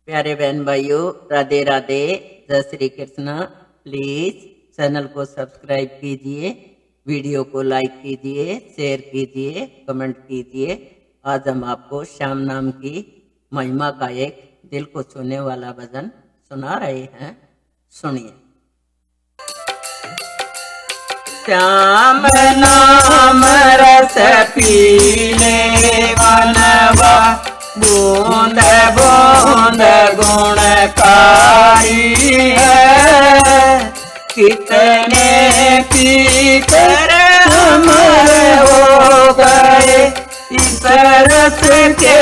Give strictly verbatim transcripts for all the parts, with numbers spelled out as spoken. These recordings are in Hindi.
प्यारे बहन भाइयों, राधे राधे, जय श्री कृष्ण। प्लीज चैनल को सब्सक्राइब कीजिए, वीडियो को लाइक कीजिए, शेयर कीजिए, कमेंट कीजिए। आज हम आपको श्याम नाम की महिमा का एक दिल को छूने वाला भजन सुना रहे हैं, सुनिए। श्याम नाम रस पीले मनवा, बूंद बूंद गुणकारी है। कितने पीकर अमर हो गए, इस रस के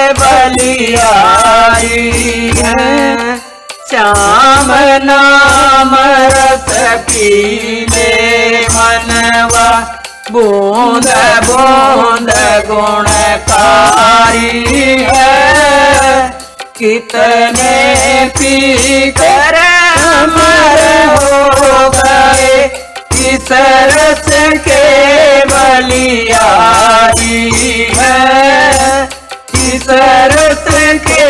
बलियारी है। श्याम नाम रस पीले मनवा, बूंद बूंद गुणकारी है। कितने पीकर अमर हो गए, इस रस के बलियारी है। इस रस के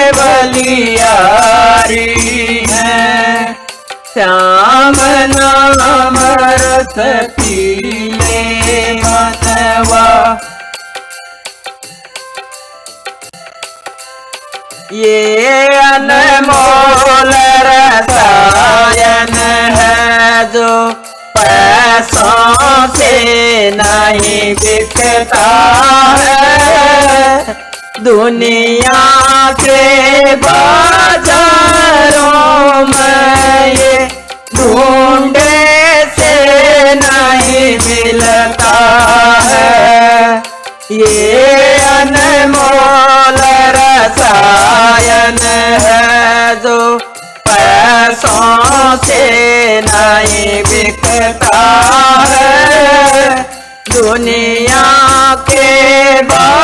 बलियारी है। श्याम नाम रस पीले मनवा, ये अनमोल रसायन है जो पैसों से नहीं बिकता है। दुनिया के बाजारों में ये ढूंढे से नहीं मिलता है। ये अनमोल रसायन है जो पैसों से नहीं बिकता है। दुनिया के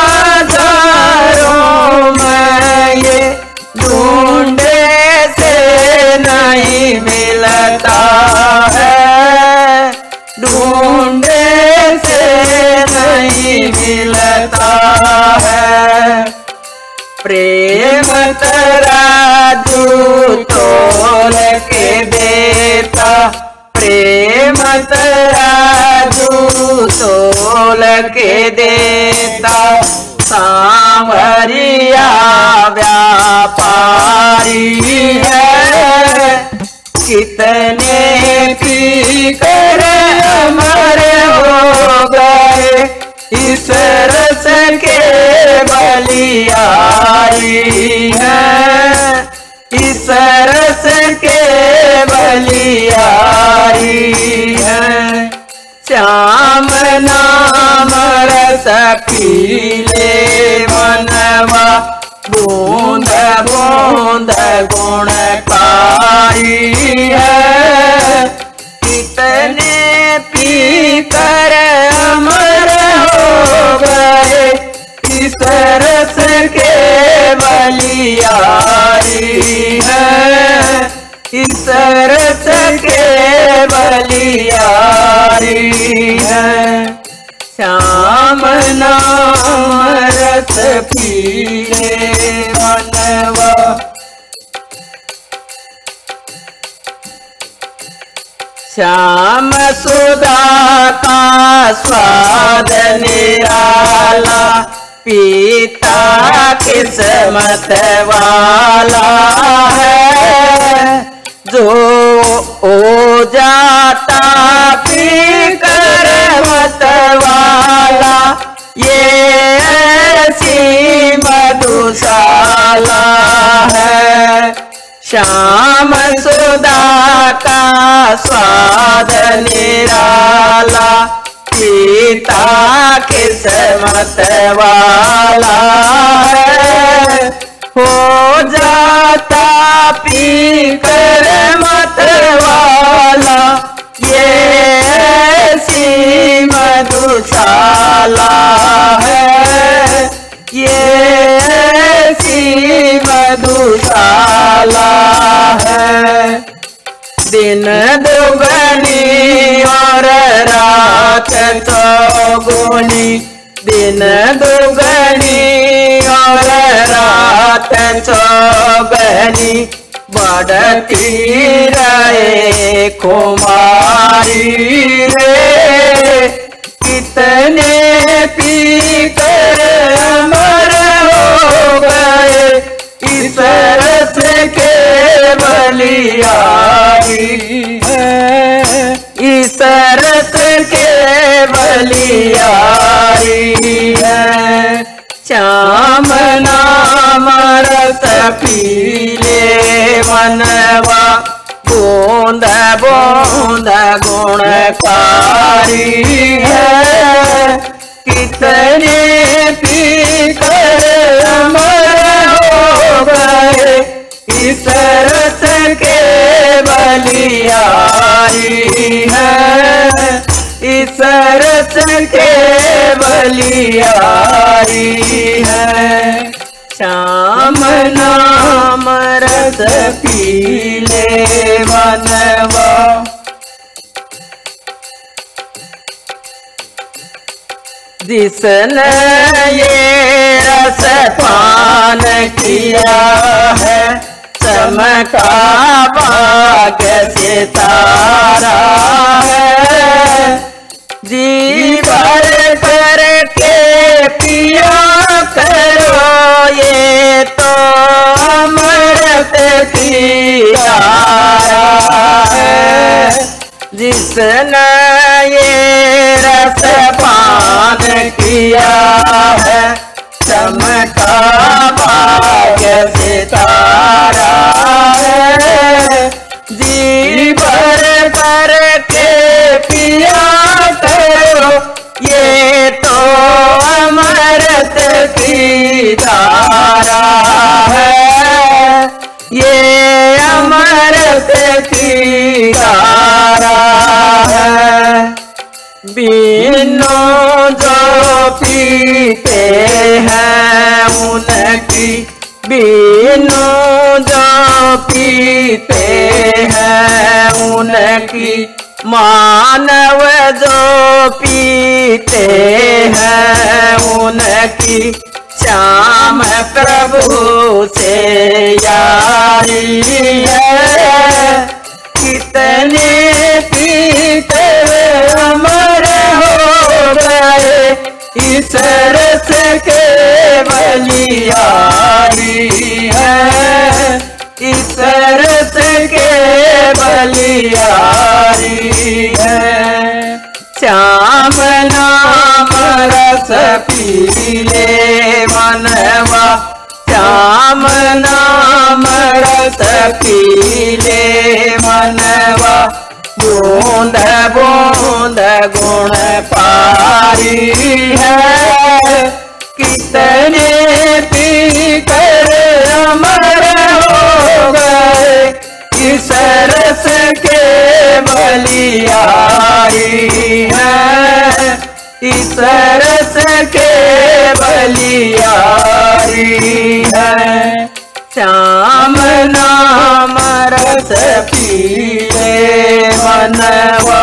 बाजारों में ये ढूंढे से नहीं मिलता है। ढूंढे से नहीं मिलता है। प्रेम तराजू तोल के देता, प्रेम तराजू तोल के देता। सांवरिया व्यापारी है। कितने पीकर अमर हो गए, इस रस के बलियारी है। इस रस के बलियारी है। श्याम नाम रस पीले मनवा, बूंद बूंद गुणकारी है। कितने पीकर अमर हो गए, इस रस के बलियारी है। इस रस के बलियारी है। श्याम नाम रस पीले मनवा, श्याम सुधा का स्वाद निराला, पीता किस्मत वाला है। जो हो जाता पीकर मत वाला, ये ऐसी मधुशाला है। श्याम सुधा का स्वाद निराला, पीता किस्मत वाला है। हो जाता पीकर मत वाला, ये ऐसी मधुशाला है। ये ऐसी मधुशाला है। दिन दुगनी और रात चौगुनी, दिन दुगनी और रात साथ चौबनी बढ़ती रहे कुमारी रे। कितने पी कर अमर हो गए इस रस के बलियारी है, इस रस के बलियारी है। श्याम नाम रस पीले मनवा बूंद बूंद गुणकारी है। कितने पी कर अमर हो गए इस रस के बलियारी है, इस रस के बलियारी है। श्याम नाम रस पीले मनवा जिसने ये रस पान किया है चमका भाग्य सितारा है। जी भर करके पिया करो ये तो अमृत की धारा है। जिसने ये रस पान किया है चमका भाग्य सितारा है। जी भर करके पिया करो ये तो अमृत की धारा है, ये अमृत की धारा है। बीनो जो पीते हैं उनकी, बीनो जो पीते हैं उनकी, मानव जो पीते हैं उनकी, श्याम प्रभु से यारी है। कितने पीते अमर हो गए इस रस के बलियारी है, इस रस के बलियारी है। श्याम नाम रस पीले मनवा, श्याम नाम रस पीले मनवा, बूंद बूंद गुण पारी है। कितने पी कर अमर हो गए इस रस के बलियारी है, इस रस के बलियारी है। श्याम नाम रस पीले मनवा,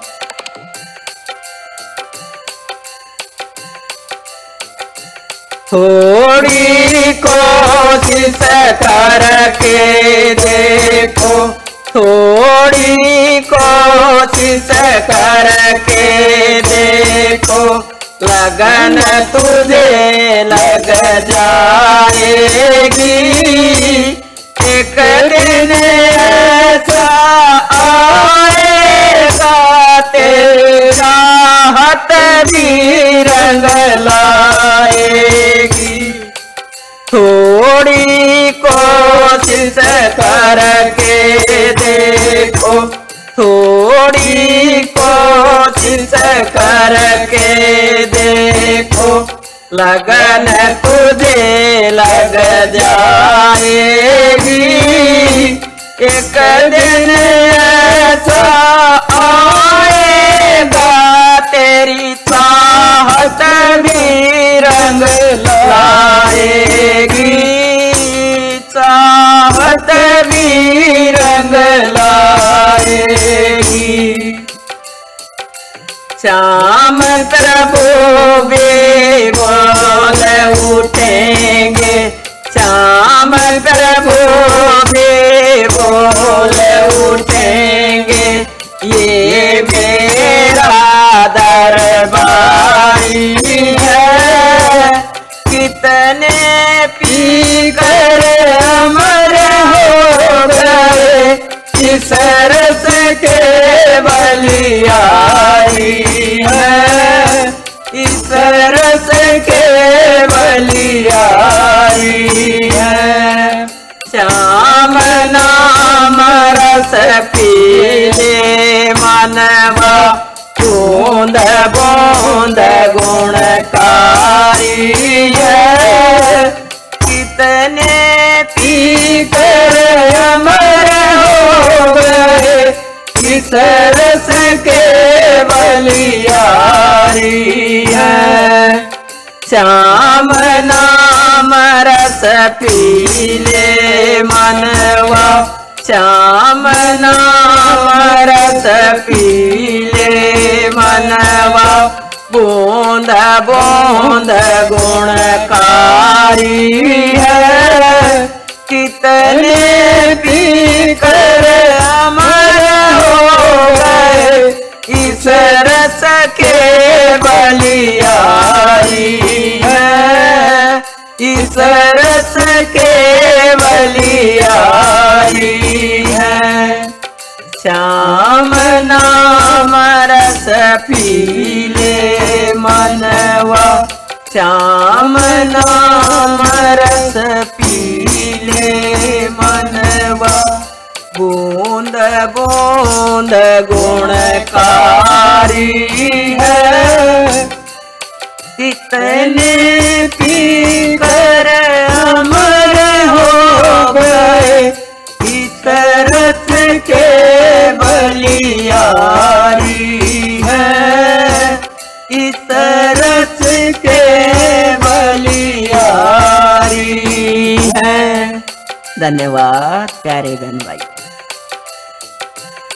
थोड़ी कोशिश करके देखो, थोड़ी कोशिश करके देखो, लगन तुझे लग जाएगी। एक दिन ऐसा आएगा तेरा हाथ भी रंग लाएगी। थोड़ी कोशिश करके देखो, थोड़ी कोशिश करके देखो, लगन तुझे लग जाएगी। एक दिन ऐसा आएगा तेरी चाहत भी रंग लाएगी, चाहत भी रंग लाएगी। श्याम प्रभु वे बोल उठेंगे, श्याम श्याम प्रभु भी बोल उठेंगे ये मेरा दरबारी है। कितने पी कर अमर हो गए इस रस के बलियारी है। इस रस के बलियारी है। श्याम नाम रस पीले मनवा बूंद बूंद गुणकारी है। कितने पी कर अमर हो गए इस रस के बलियारी है। श्याम नाम रस पीले मनवा श्याम नाम रस पीले मनवा बूंद बूंद गुणकारी है। कितने पी कर अमर हो गए इस रस के बलियारी है। इस रस के बलियारी है। श्याम नाम रस पीले मनवा श्याम नाम रस पीले मनवा बूंद बूंद गुणकारी है। कितने पी कर अमर हो गए इस रस के बलियारी है। इस रस के बलियारी है। धन्यवाद प्यारे बहन भाई।